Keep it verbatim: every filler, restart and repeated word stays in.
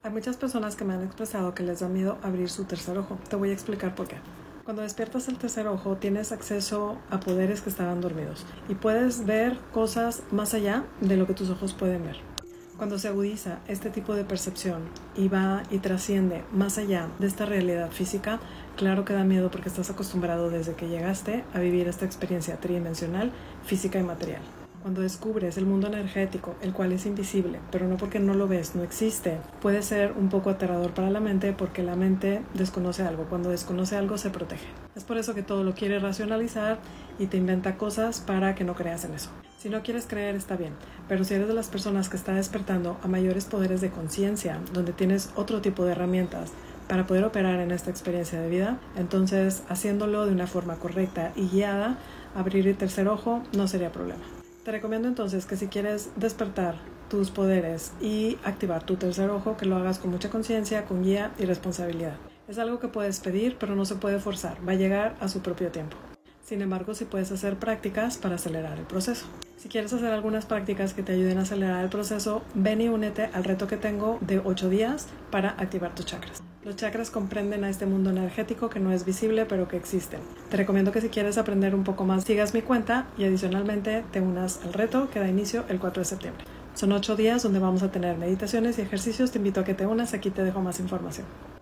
Hay muchas personas que me han expresado que les da miedo abrir su tercer ojo. Te voy a explicar por qué. Cuando despiertas el tercer ojo, tienes acceso a poderes que estaban dormidos y puedes ver cosas más allá de lo que tus ojos pueden ver. Cuando se agudiza este tipo de percepción y va y trasciende más allá de esta realidad física, claro que da miedo porque estás acostumbrado desde que llegaste a vivir esta experiencia tridimensional, física y material. Cuando descubres el mundo energético, el cual es invisible, pero no porque no lo ves, no existe, puede ser un poco aterrador para la mente porque la mente desconoce algo. Cuando desconoce algo se protege. Es por eso que todo lo quiere racionalizar y te inventa cosas para que no creas en eso. Si no quieres creer está bien, pero si eres de las personas que está despertando a mayores poderes de conciencia, donde tienes otro tipo de herramientas para poder operar en esta experiencia de vida, entonces haciéndolo de una forma correcta y guiada, abrir el tercer ojo no sería problema. Te recomiendo entonces que si quieres despertar tus poderes y activar tu tercer ojo, que lo hagas con mucha conciencia, con guía y responsabilidad. Es algo que puedes pedir, pero no se puede forzar, va a llegar a su propio tiempo. Sin embargo, sí puedes hacer prácticas para acelerar el proceso. Si quieres hacer algunas prácticas que te ayuden a acelerar el proceso, ven y únete al reto que tengo de ocho días para activar tus chakras. Los chakras comprenden a este mundo energético que no es visible, pero que existe. Te recomiendo que si quieres aprender un poco más, sigas mi cuenta y adicionalmente te unas al reto que da inicio el cuatro de septiembre. Son ocho días donde vamos a tener meditaciones y ejercicios. Te invito a que te unas, aquí te dejo más información.